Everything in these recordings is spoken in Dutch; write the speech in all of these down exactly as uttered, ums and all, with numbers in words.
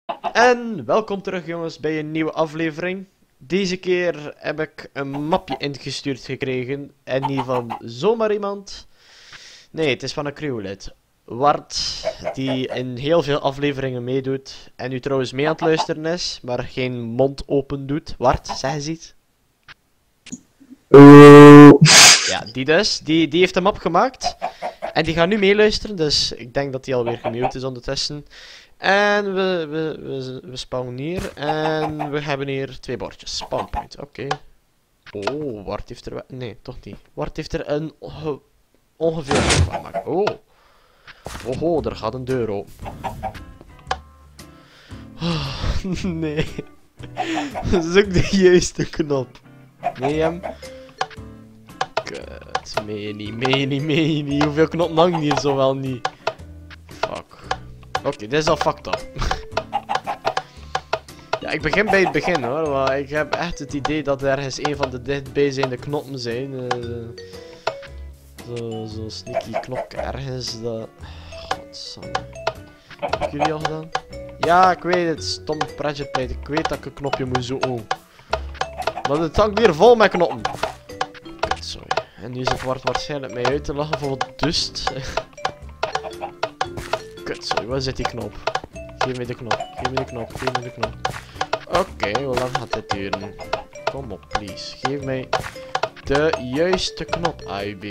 En welkom terug jongens bij een nieuwe aflevering. Deze keer heb ik een mapje ingestuurd gekregen. En niet van zomaar iemand. Nee, het is van een crewlid. Wart, die in heel veel afleveringen meedoet. En nu trouwens mee aan het luisteren is, maar geen mond open doet. Wart, zeg eens iets. Uh. Ja, die dus. Die, die heeft een map gemaakt. En die gaat nu meeluisteren, dus ik denk dat hij alweer gemute is ondertussen. En we, we, we, we spawnen hier. En we hebben hier twee bordjes. Spawnpoint, oké. Okay. Oh, Wart heeft er... Nee, toch niet. Wart heeft er een onge ongeveer van gemaakt. Oh. Oho, er gaat een deur open. Oh, nee. Zoek de juiste knop. Nee, hem. Kut, meen niet, meen niet, meen niet. Hoeveel knoppen hangen hier zo wel niet? Fuck. Oké, okay, dit is al fucked up. Ja, ik begin bij het begin hoor, maar ik heb echt het idee dat er ergens een van de dichtbijzijnde knoppen zijn. Uh, Zo'n zo sneaky knopje ergens. Dat... Godsamme. Heb jullie al gedaan? Ja, ik weet het. Stom pressure plate. Ik weet dat ik een knopje moet zoeken. Maar het hangt hier vol met knoppen. Kut, sorry. En nu zit Wart waarschijnlijk mij uit te lachen voor dust. Kut, sorry. Waar zit die knop? Geef me de knop. Geef me de knop. Geef me de knop. Oké, okay, hoe lang gaat dit duren? Kom op, please. Geef mij de juiste knop, A U B.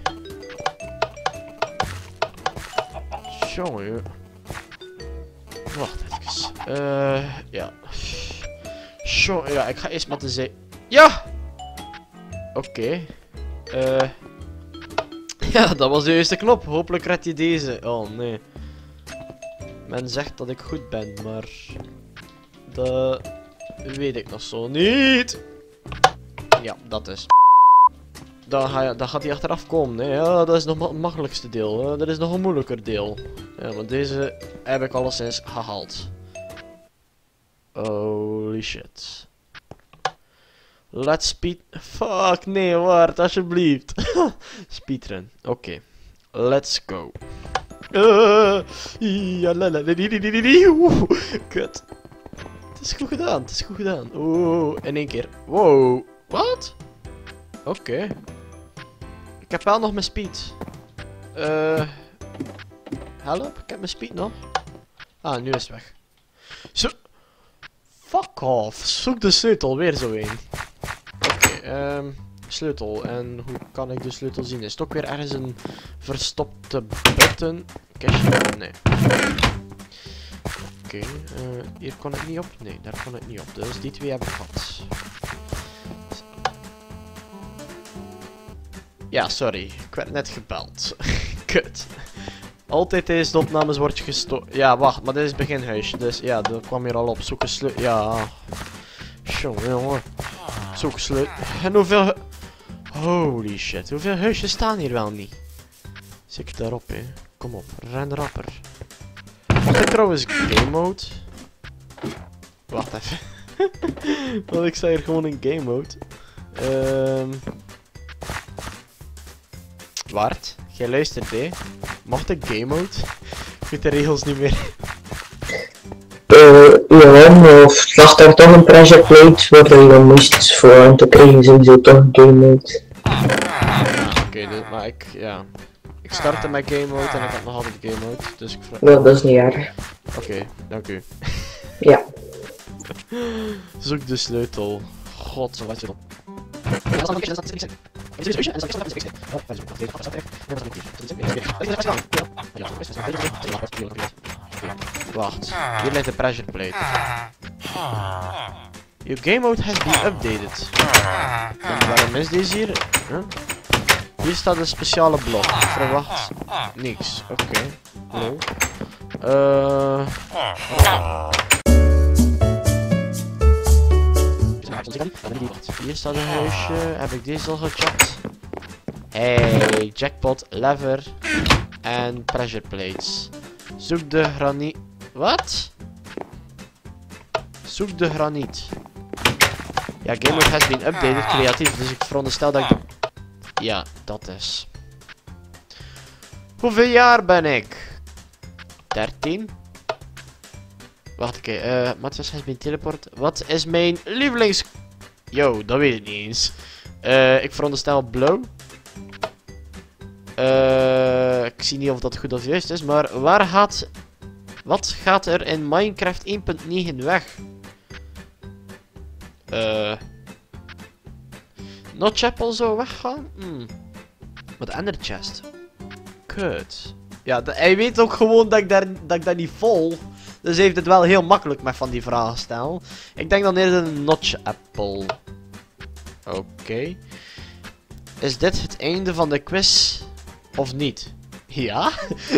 Jongen. Wacht even. Eh, uh, ja. Jongen, ja, ik ga eerst met de zee. Ja! Oké. Okay. Eh. Uh, ja, dat was de juiste knop. Hopelijk red je deze. Oh, nee. Men zegt dat ik goed ben, maar... Dat... weet ik nog zo niet. Ja, dat is. Dan, ga je, dan gaat hij achteraf komen. Hè. Ja, dat is nog het makkelijkste deel. Hè. Dat is nog een moeilijker deel. Ja, want deze heb ik alleszins gehaald. Holy shit. Let's speed... Fuck, nee, waard, alsjeblieft. Speedrun, oké. Okay. Let's go. Uh, ja, la, la, die, die, die, die, die. Oeh, kut. Het is goed gedaan, het is goed gedaan. Oeh, in één keer. Wow. Wat? Oké. Okay. Ik heb wel nog mijn speed. Eh... Uh, help, ik heb mijn speed nog. Ah, nu is het weg. Zo... Fuck off. Zoek de sleutel, weer zo een. Oké, okay, um, sleutel. En hoe kan ik de sleutel zien? Is het ook weer ergens een verstopte button? Kistje? Nee. Oké, okay, uh, hier kon ik niet op. Nee, daar kon ik niet op. Dus die twee heb ik gehad. Ja, sorry. Ik werd net gebeld. Kut. Altijd tijdens de opnames wordt je gestoord. Ja, wacht, maar dit is het beginhuisje. Dus ja, dat kwam hier al op. Zoek een sleutel. Ja. Jongen, jongen. Zoek een sleutel. En hoeveel... Holy shit. Hoeveel huisjes staan hier wel niet? Zit ik daarop, hè? Kom op. Ren rapper. Wacht, ik trouwens game mode? Wacht even. Want ik sta hier gewoon in game mode. Ehm... Um... Wart, jij luistert, hè? Mocht ik game mode? Ik weet de regels niet meer. Uh, ja, of lag daar toch een pressure plate waar je dan moest voor aan te krijgen, sowieso toch game mode. Ah, oké, okay, dus, maar ik, ja. Ik startte mijn game mode en ik heb nog altijd game mode, dus ik vraag... Ja, dat is niet erg. Oké, okay, dank u. Ja. Zoek de sleutel. God, zo wat je op. Wacht, hier ligt de pressure plate. Your game mode has been updated. En waarom is deze hier? Huh? Hier staat een speciale blok. Verwacht niks. Oké. Okay. Hallo. Uh... Hier staat een huisje. Heb ik deze al gecheckt? Hey, jackpot, lever en pressure plates. Zoek de graniet. Wat? Zoek de graniet. Ja, game mode has been updated, creatief. Dus ik veronderstel dat ik... Ja, dat is. Hoeveel jaar ben ik? dertien? Wacht, oké. Okay. Uh, Matthias has been teleport. Wat is mijn lievelings... Yo, dat weet ik niet eens. Uh, ik veronderstel blauw. Uh, ik zie niet of dat goed of juist is, maar waar gaat... Wat gaat er in Minecraft één punt negen weg? Eh... Uh, Notchapel zou weggaan? Hmm. Wat Ender Chest? Kut. Ja, hij weet ook gewoon dat ik, daar, dat ik dat niet volg. Dus hij heeft het wel heel makkelijk met van die vragen stellen. Ik denk dan eerder een Notchapel. Oké. Okay. Is dit het einde van de quiz? Of niet? Ja?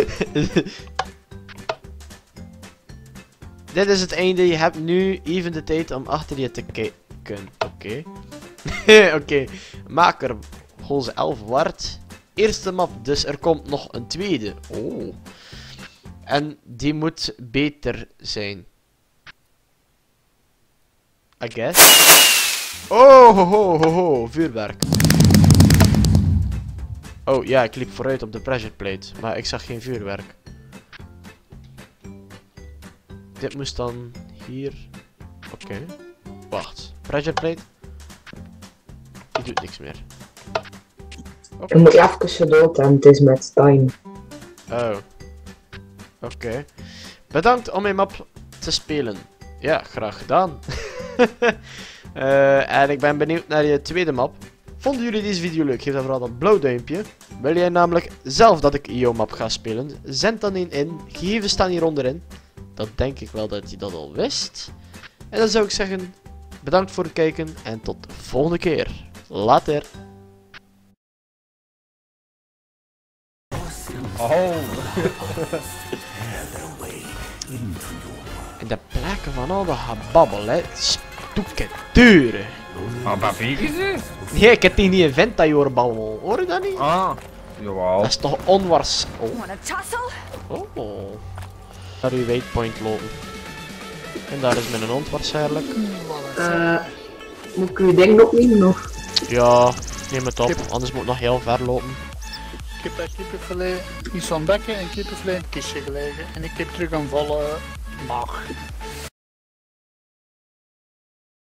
Dit is het einde. Je hebt nu even de tijd om achter je te kijken. Oké. Okay. Oké. Okay. Maker. Holze elf waard. Eerste map. Dus er komt nog een tweede. Oh. En die moet beter zijn. I guess. Oh, ho, ho, ho, ho. Vuurwerk. Oh ja, ik liep vooruit op de pressure plate. Maar ik zag geen vuurwerk. Dit moest dan hier. Oké. Okay. Wacht. Pressure plate. Die doet niks meer. Okay. Je moet even gedood en het is met time. Oh. Oké. Okay. Bedankt om mijn map te spelen. Ja, graag gedaan. uh, en ik ben benieuwd naar je tweede map. Vonden jullie deze video leuk? Geef dan vooral dat blauw duimpje. Wil jij namelijk zelf dat ik jouw map ga spelen? Zend dan een in. Gegevens staan hier onderin. Dat denk ik wel dat je dat al wist. En dan zou ik zeggen, bedankt voor het kijken en tot de volgende keer. Later. Oh. In de plekken van al dat gebabbel, hè. Stoeken deuren. Oh, waar vliegen ze? Nee, ik heb die niet in Ventayor babbel. Hoor je dat niet? Ah. Jawel. Dat is toch onwaarschijnlijk. Oh. Oh. Naar uw waypoint lopen. En daar is mijn hond waarschijnlijk. Uh, moet ik uw ding opnemen nog? Ja, neem het op, anders moet ik nog heel ver lopen. Ik heb een kippenfilet in zo'n bekken en kippenfilet in het kistje gelegen. En ik heb terug een volle maag.